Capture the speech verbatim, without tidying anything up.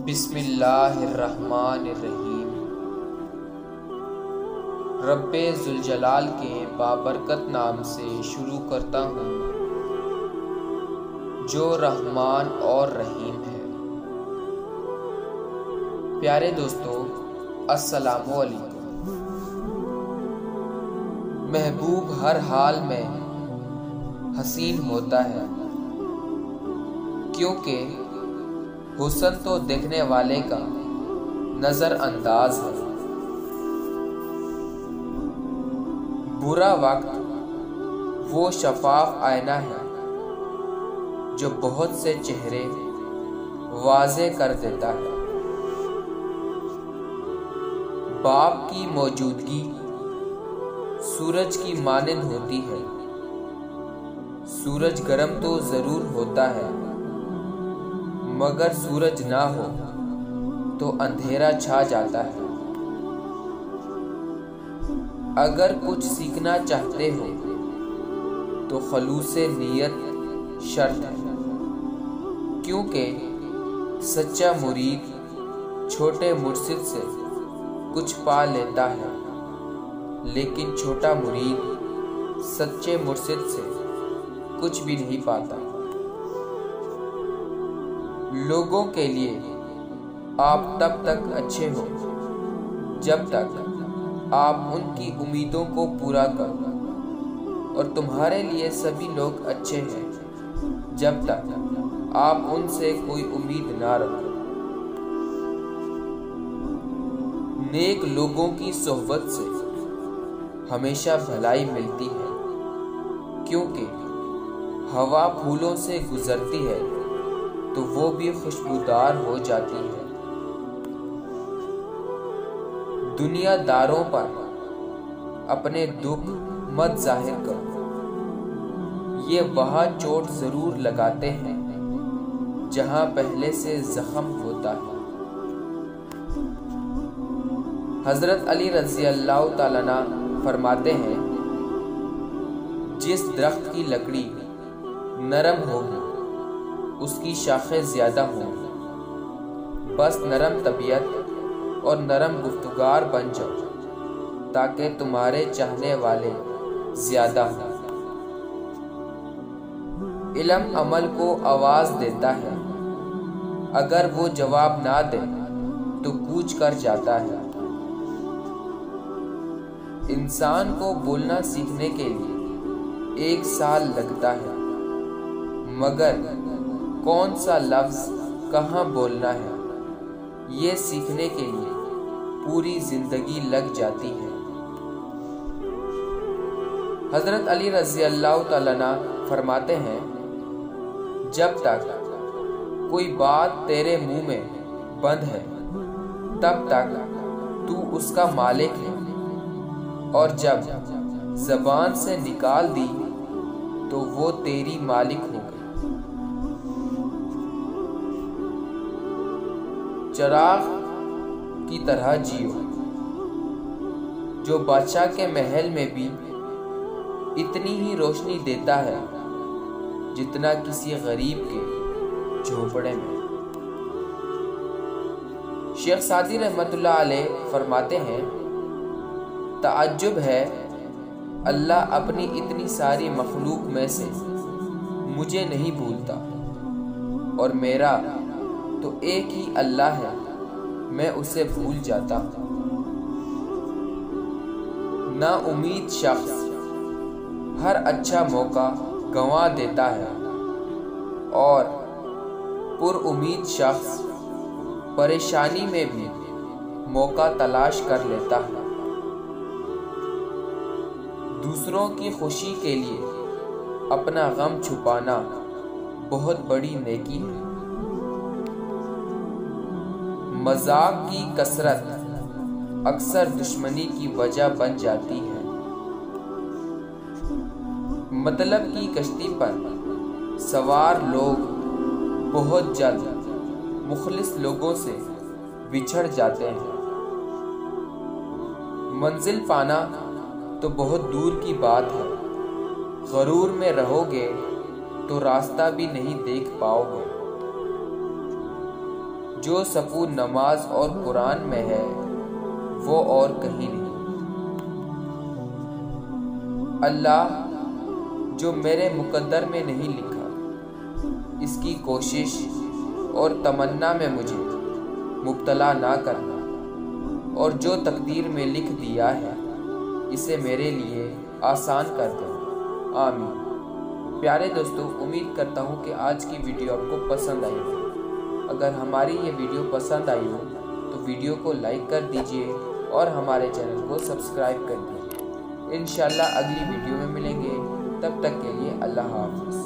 बिस्मिल्लाहिर्रहमानिर्रहीम। रब्बे ज़ुलजलाल के बाबरकत नाम से शुरू करता हूँ, जो रहमान और रहीम है। प्यारे दोस्तों, अस्सलामु अलैकुम। महबूब हर हाल में हसीन होता है, क्योंकि हुस्न तो देखने वाले का नजर अंदाज है। बुरा वक्त वो शफाफ आईना है जो बहुत से चेहरे वाज़े कर देता है। बाप की मौजूदगी सूरज की मानिंद होती है। सूरज गर्म तो जरूर होता है, मगर सूरज ना हो तो अंधेरा छा जाता है। अगर कुछ सीखना चाहते हो तो खलूसे नीयत शर्त है, क्योंकि सच्चा मुरीद छोटे मुर्शिद से कुछ पा लेता है, लेकिन छोटा मुरीद सच्चे मुर्शिद से कुछ भी नहीं पाता। लोगों के लिए आप तब तक अच्छे हो जब तक आप उनकी उम्मीदों को पूरा करो, और तुम्हारे लिए सभी लोग अच्छे हैं जब तक आप उनसे कोई उम्मीद ना रखो। नेक लोगों की सोहबत से हमेशा भलाई मिलती है, क्योंकि हवा फूलों से गुजरती है तो वो भी खुशबूदार हो जाती है। दुनियादारों पर अपने दुख मत जाहिर करो, ये वहाँ चोट जरूर लगाते हैं जहाँ पहले से जख्म होता है। हजरत अली रज़ी अल्लाह ताला अन्हु फरमाते हैं, जिस दरख्त की लकड़ी नरम होगी उसकी शाखें ज्यादा होंगी। बस नरम तबीयत और नरम गुफ्तगार बन जाओ, ताकि तुम्हारे चाहने वाले ज्यादा हों। इल्म अमल को आवाज देता है, अगर वो जवाब ना दे तो कूच कर जाता है। इंसान को बोलना सीखने के लिए एक साल लगता है, मगर कौन सा लफ्ज कहाँ बोलना है ये सीखने के लिए पूरी जिंदगी लग जाती है। हजरत अली रज़ी अल्लाह ताला अन्हु फरमाते हैं, जब तक कोई बात तेरे मुंह में बंद है तब तक तू उसका मालिक है, और जब जबान से निकाल दी तो वो तेरी मालिक हो गई। चिराग की तरह जियो, जो बादशाह के महल में भी इतनी ही रोशनी देता है जितना किसी गरीब के झोपड़े में। शेख सादी रहमतुल्लाह अलैह फरमाते हैं, ताज्जुब है अल्लाह अपनी इतनी सारी मखलूक में से मुझे नहीं भूलता, और मेरा तो एक ही अल्लाह है, मैं उसे भूल जाता हूँ। ना उम्मीद शख्स हर अच्छा मौका गंवा देता है, और पुरउम्मीद शख्स परेशानी में भी मौका तलाश कर लेता है। दूसरों की खुशी के लिए अपना गम छुपाना बहुत बड़ी नेकी है। मजाक की कसरत अक्सर दुश्मनी की वजह बन जाती है। मतलब की कश्ती पर सवार लोग बहुत जल्द मुखलिस लोगों से बिछड़ जाते हैं। मंजिल पाना तो बहुत दूर की बात है, गरूर में रहोगे तो रास्ता भी नहीं देख पाओगे। जो सकून नमाज और कुरान में है वो और कहीं नहीं। अल्लाह, जो मेरे मुकद्दर में नहीं लिखा, इसकी कोशिश और तमन्ना में मुझे मुब्तला ना करना, और जो तकदीर में लिख दिया है इसे मेरे लिए आसान कर देना। आमीन। प्यारे दोस्तों, उम्मीद करता हूँ कि आज की वीडियो आपको पसंद आई हो। अगर हमारी ये वीडियो पसंद आई हो तो वीडियो को लाइक कर दीजिए और हमारे चैनल को सब्सक्राइब कर दीजिए। इंशाल्लाह अगली वीडियो में मिलेंगे, तब तक के लिए अल्लाह हाफ़िज़।